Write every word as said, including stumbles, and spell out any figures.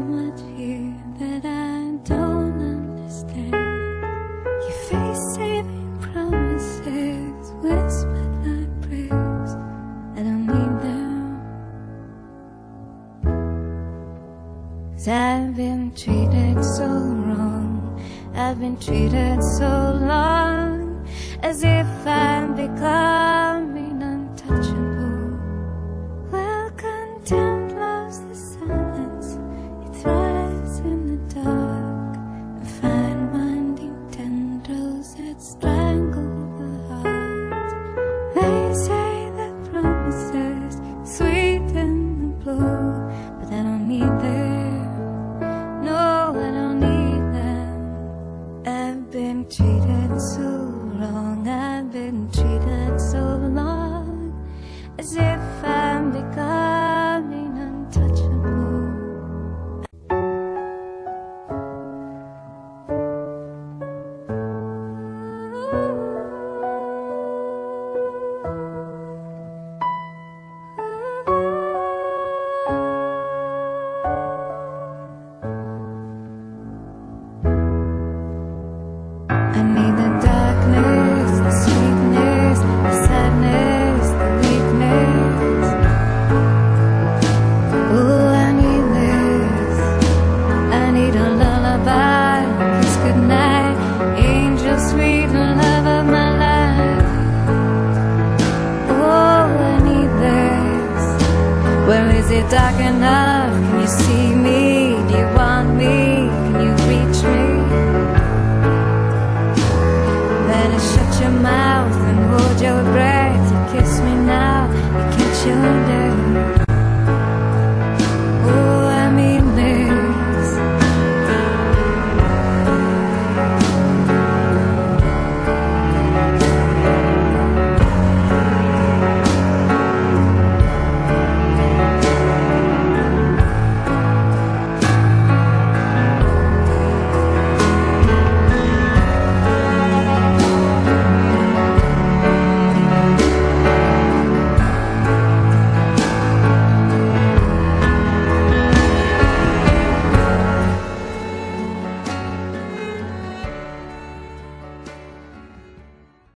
much here that I don't understand. Your face saving promises, whispered like prayers. I don't need them, 'cause I've been treated so wrong. I've been treated so long, as if I'm becoming untouchable. Well, contempt loves the silence, it thrives in the dark, and fine-winding tendrils that strangle the heart. They say that promises sweeten the blow, but I don't need them, no, I don't need them. I've been treated so wrong, I've been treated so long, as if I'm becoming untouchable. I need the darkness, the sweetness, the sadness, the weakness. Oh, I need this. I need a lullaby, a kiss goodnight, angel sweet and love of my life. Oh, I need this. Well, is it dark enough?